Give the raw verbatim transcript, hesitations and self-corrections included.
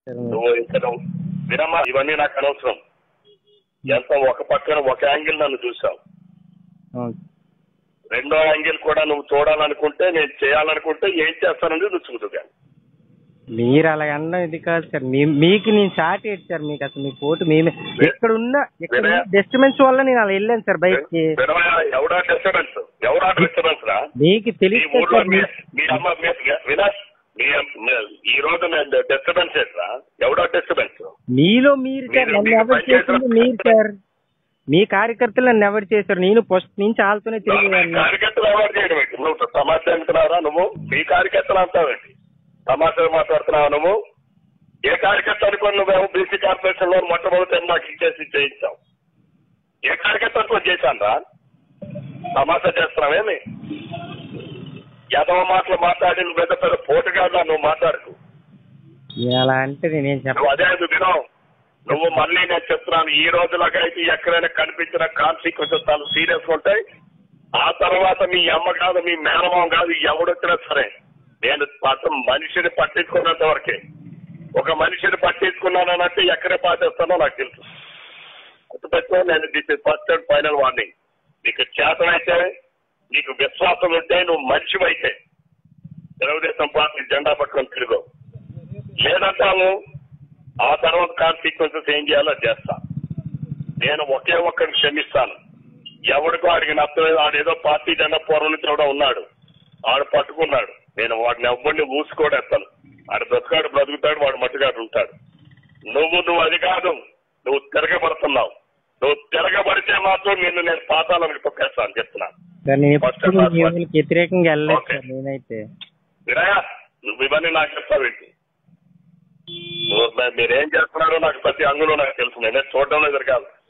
నువ్వు ఇక్కడ వినమ్మా, ఇవన్నీ నాకు అనవసరం. ఎంత ఒక పక్కన ఒక యాంగిల్ నన్ను చూసావు, రెండో యాంగిల్ కూడా నువ్వు చూడాలనుకుంటే, నేను చేయాలనుకుంటే ఏం చేస్తానని నువ్వు చూసుగా. మీరు అలా అన్న ఇది కాదు సార్, మీకు నేను షార్ట్ ఏంటి సార్, మీకు అసలు మీ పోటు మేమే ఎక్కడున్నా ఎక్కడ డిస్టర్బెన్స్ వల్ల నేను అలా వెళ్ళాను సార్ బయటకి. ఎవడా డిస్టర్బెన్స్? ఎవడా డిస్టర్బెన్స్ రా? మీకు తెలియదు వినాష్, ఈ రోజు డిస్టర్బెన్స్ ఏంట్రా? ఎవడో డిస్టర్బెన్స్? మీలో మీరు సార్, నన్ను ఎవరు చేసింది మీరు సార్. మీ కార్యకర్తలు నన్ను ఎవరు చేశారు? నేను ఫస్ట్ నుంచి వాళ్ళతోనే తిరిగి. కార్యకర్తలు ఎవరు చేయడం ఏంటి? నువ్వు తమాషా అనుకున్నారా? నువ్వు మీ కార్యకర్తలు అంటావేంటి? తమాషా మాట్లాడుతున్నావు నువ్వు? ఏ కార్యకర్త అనుకోని నువ్వేమో బీసీ కార్పొరేషన్ లో మొట్టమొదటి మాకు ఇచ్చేసి చేయించావు. ఏ కార్యకర్త అనుకోని చేశాను రా? తమాషా చేస్తున్నావేమి? యాదవ మాటలు మాట్లాడి నువ్వు పెద్ద పెద్ద పోటుగా నువ్వు మాట్లాడుకు. ఎలా అంటే నేనేం చెప్పను. అదే వినో, నువ్వు మళ్ళీ నేను చెప్తున్నాను, ఈ రోజులాగా అయితే ఎక్కడైనా కనిపించిన కాన్సిక్వెన్సెస్ చాలా సీరియస్ ఉంటాయి. ఆ తర్వాత మీ అమ్మ కాదు, మీ మేనమామ కాదు, ఎవడొచ్చినా సరే నేను మాత్రం మనిషిని పట్టించుకున్నంత వరకే. ఒక మనిషిని పట్టించుకున్నానంటే ఎక్కడే పాటేస్తానో నాకు తెలుసు. గుర్తుపెట్టుకో, నేను this is first and final warning. నీకు చేతనైతే, నీకు విశ్వాసం ఉంటే, నువ్వు మనిషివైతే తెలుగుదేశం పార్టీ జెండా పట్టుకొని తిరుగు. లేదంటాము, ఆ తర్వాత కాన్సిక్వెన్సెస్ ఏం చేయాలో చేస్తా. నేను ఒకే ఒక్కడిని క్షమిస్తాను. ఎవడికో ఆడికి నచ్చలేదు, ఆడేదో పార్టీ జెండా పూర్వం నుంచి కూడా ఉన్నాడు, ఆడు పట్టుకున్నాడు. నేను వాడిని ఎవ్వడిని ఊసుకోడేస్తాను. ఆడు బ్రతుకాడు బ్రతుకుతాడు, వాడు మట్టుగాడు ఉంటాడు. నువ్వు నువ్వు అది కాదు, నువ్వు తిరగబడుతున్నావు. నువ్వు తిరగబడితే మాత్రం నిన్ను నేను పాతాలకు తొక్కేస్తాను చెప్తున్నాను. వ్యతిరేకంగా నేనైతే వినయా, నువ్వు ఇవన్నీ నాకు చెప్తావేంటి? మీరేం చేస్తున్నారో నాకు ప్రతి అంగులో నాకు తెలుసు. నేనే చూడడం లేదు కాదు.